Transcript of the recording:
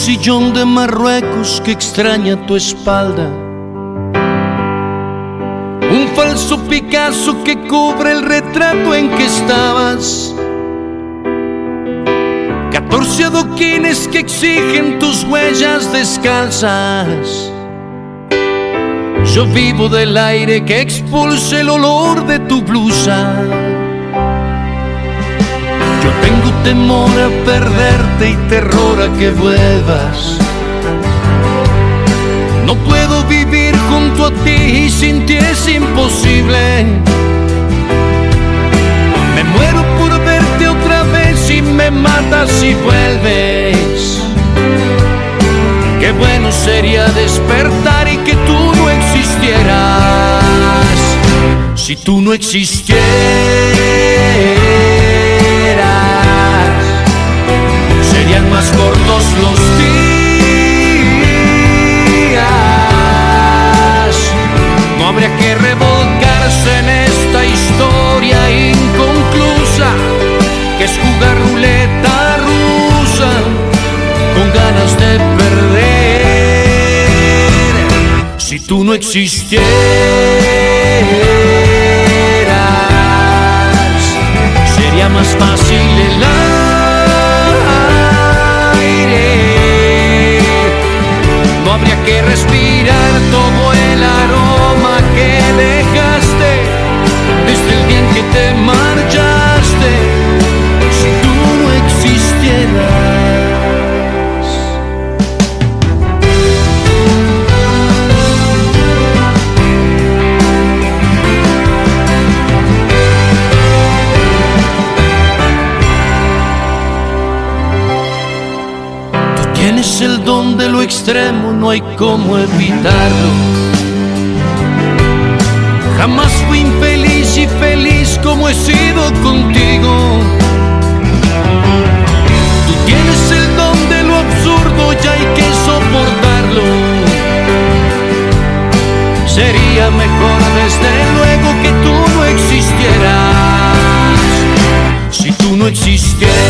sillón de Marruecos que extraña tu espalda, un falso Picasso que cubre el retrato en que estabas, 14 adoquines que exigen tus huellas descalzas. Yo vivo del aire que expulsa el olor de tu blusa. Yo tengo temor a perderte y terror a que vuelvas. No puedo vivir junto a ti y sin ti es imposible. Me muero por verte otra vez y me matas si vuelves. Qué bueno sería despertar y que tú no existieras. Si tú no existieras, serían más cortos los días. No habría que revolcarse en esta historia inconclusa, que es jugar ruleta rusa con ganas de perder. Si tú no existieras, sería más fácil el aire. No habría que respirar todo el aroma que dejaste desde el día en que te marchaste. Si tú no existieras. Tienes el don de lo extremo, no hay cómo evitarlo. Jamás fui infeliz y feliz como he sido contigo. Tú tienes el don de lo absurdo y hay que soportarlo. Sería mejor desde luego que tú no existieras. Si tú no existieras,